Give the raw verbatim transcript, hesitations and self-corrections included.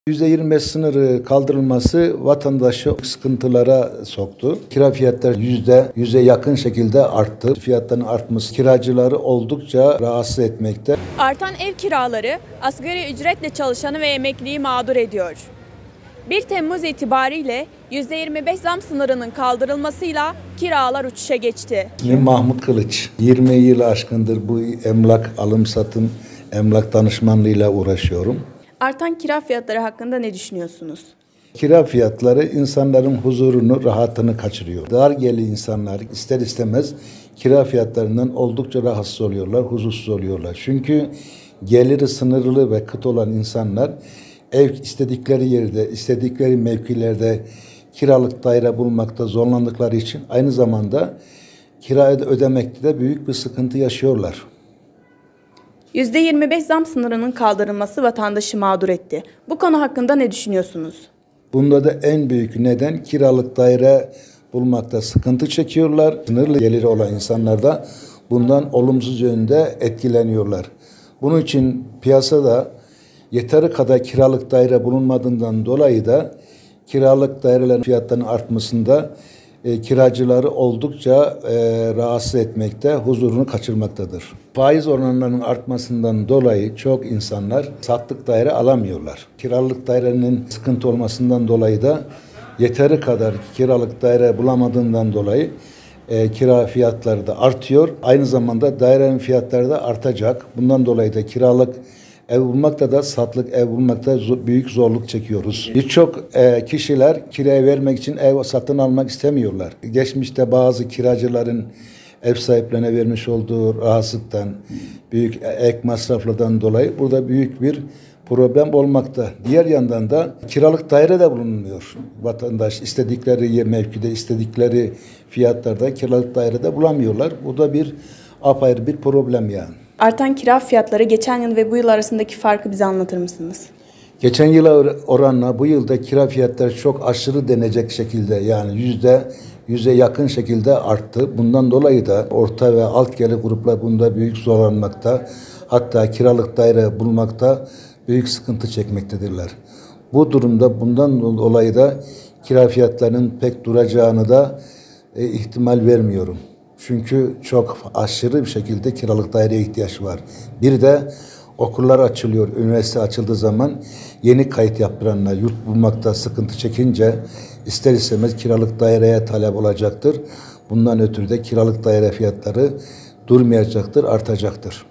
yüzde yirmi beş sınırı kaldırılması vatandaşı sıkıntılara soktu. Kira fiyatları yüzde yüze yakın şekilde arttı. Fiyatların artması kiracıları oldukça rahatsız etmekte. Artan ev kiraları asgari ücretle çalışanı ve emekliyi mağdur ediyor. bir Temmuz itibariyle yüzde yirmi beş zam sınırının kaldırılmasıyla kiralar uçuşa geçti. İsmim Mahmut Kılıç. yirmi yılı aşkındır bu emlak alım satım, emlak danışmanlığıyla uğraşıyorum. Artan kira fiyatları hakkında ne düşünüyorsunuz? Kira fiyatları insanların huzurunu, rahatını kaçırıyor. Dar gelirli insanlar ister istemez kira fiyatlarından oldukça rahatsız oluyorlar, huzursuz oluyorlar. Çünkü geliri sınırlı ve kıt olan insanlar ev istedikleri yerde, istedikleri mevkilerde kiralık daire bulmakta zorlandıkları için aynı zamanda kirayı da ödemekte de büyük bir sıkıntı yaşıyorlar. yüzde yirmi beş zam sınırının kaldırılması vatandaşı mağdur etti. Bu konu hakkında ne düşünüyorsunuz? Bunda da en büyük neden kiralık daire bulmakta sıkıntı çekiyorlar. Sınırlı geliri olan insanlar da bundan olumsuz yönde etkileniyorlar. Bunun için piyasada yeteri kadar kiralık daire bulunmadığından dolayı da kiralık dairelerin fiyatlarının artmasında e, kiracıları oldukça e, rahatsız etmekte, huzurunu kaçırmaktadır. Faiz oranlarının artmasından dolayı çok insanlar sattık daire alamıyorlar. Kiralık dairenin sıkıntı olmasından dolayı da yeteri kadar kiralık daire bulamadığından dolayı e, kira fiyatları da artıyor. Aynı zamanda dairenin fiyatları da artacak. Bundan dolayı da kiralık ev bulmakta da satılık ev bulmakta büyük zorluk çekiyoruz. Birçok e, kişiler kiraya vermek için ev satın almak istemiyorlar. Geçmişte bazı kiracıların ev sahiplerine vermiş olduğu rahatsızlıktan, büyük ek masraflardan dolayı burada büyük bir problem olmakta. Diğer yandan da kiralık daire de bulunmuyor. Vatandaş istedikleri yer mevkide, istedikleri fiyatlarda kiralık daire de bulamıyorlar. Bu da bir apayrı bir problem yani. Artan kira fiyatları geçen yıl ve bu yıl arasındaki farkı bize anlatır mısınız? Geçen yıla oranla bu yılda kira fiyatları çok aşırı denecek şekilde yani yüzde yüze yakın şekilde arttı. Bundan dolayı da orta ve alt gelir gruplar bunda büyük zorlanmakta. Hatta kiralık daire bulmakta büyük sıkıntı çekmektedirler. Bu durumda bundan dolayı da kira fiyatlarının pek duracağını da e, ihtimal vermiyorum. Çünkü çok aşırı bir şekilde kiralık daireye ihtiyaç var. Bir de okullar açılıyor. Üniversite açıldığı zaman yeni kayıt yaptıranlar yurt bulmakta sıkıntı çekince ister istemez kiralık daireye talep olacaktır. Bundan ötürü de kiralık daire fiyatları durmayacaktır, artacaktır.